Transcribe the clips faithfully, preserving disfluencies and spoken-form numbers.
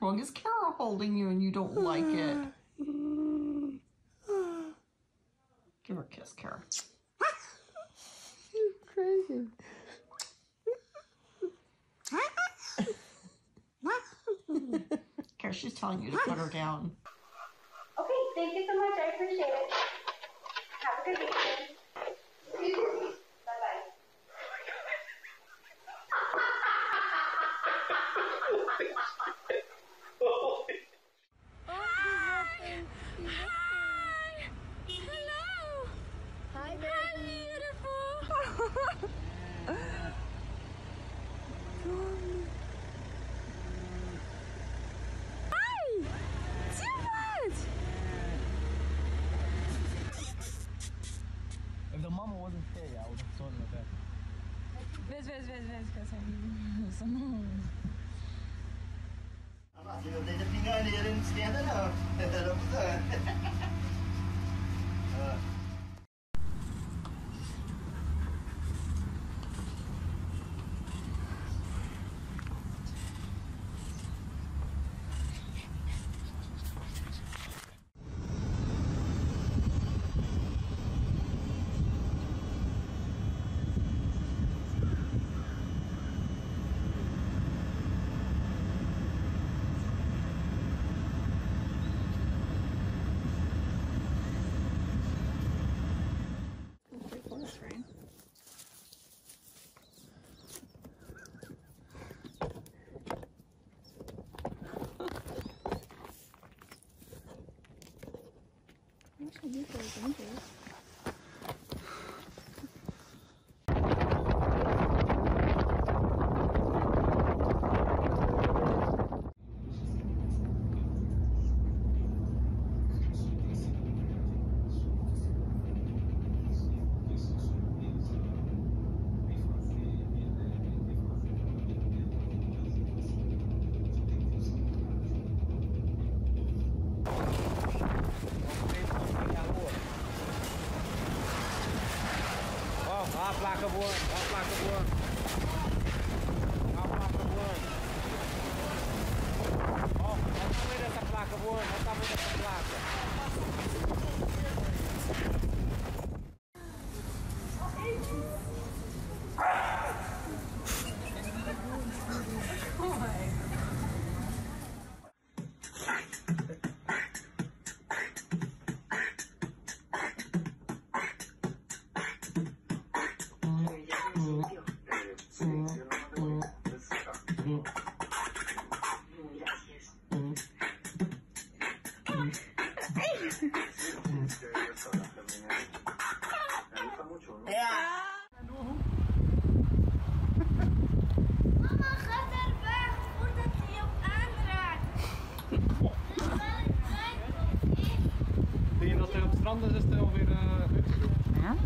wrong? Is Kara holding you and you don't like it? Give her a kiss, Kara. You're crazy. Kara, she's telling you to put her down. Okay, thank you so much. I appreciate it. Have a good weekend. Bye-bye. Hi! Hi! Hello! Hi, baby. Hi, beautiful! If the mama wasn't there, I would have thrown her back. Vezi, vezi, vezi, vezi, că să nu... I'm not doing the thing I didn't stand it up. uh, Actually, these are dangerous. Ó a placa voando, ó a placa voando. Ó a placa voando. Ó, olha o tamanho dessa placa voando, olha o tamanho dessa placa. Mama, gaat er weg voordat hij hem aanraakt. Vind je dat er op het strand is, is er alweer uh, Ja?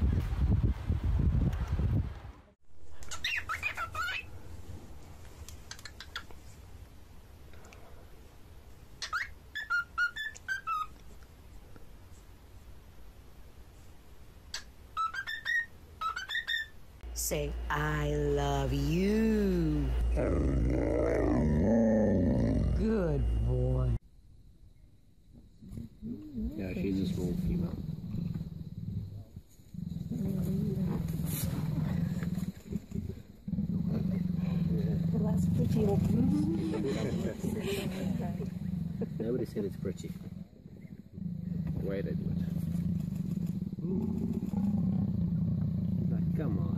Say, I love you. Good boy. Yeah, she's a small female. The last pretty Nobody said it's pretty. The way they do it. Like, come on.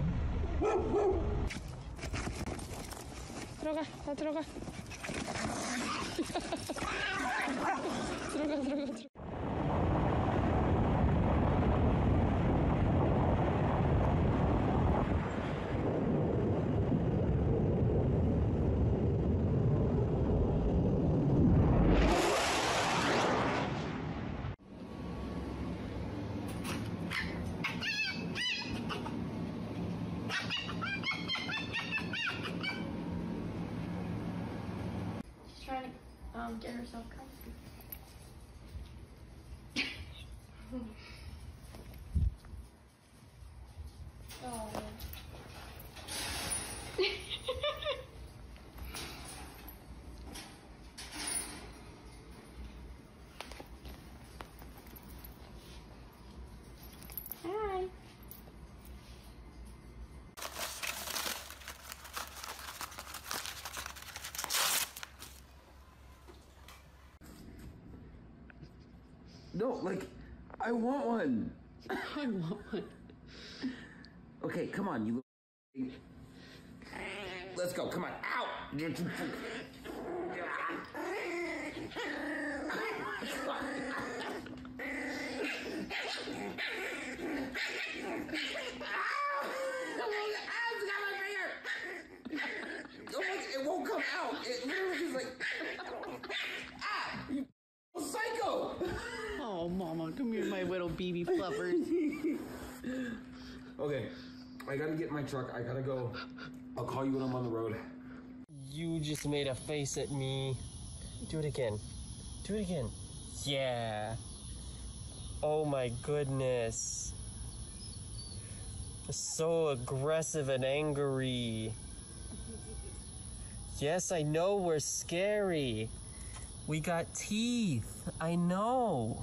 Droga, ta droga. Trying to um, get herself comfy. Oh. Hi. No, like, I want one. I want one. Okay, come on, you little. Let's go, come on. Ow! You're too- It won't come out. It literally is like, ah, you psycho. Oh, Mama, come here, my little baby fluffers. Okay, I gotta get in my truck. I gotta go. I'll call you when I'm on the road. You just made a face at me. Do it again. Do it again. Yeah. Oh my goodness. So aggressive and angry. Yes, I know we're scary. We got teeth. I know.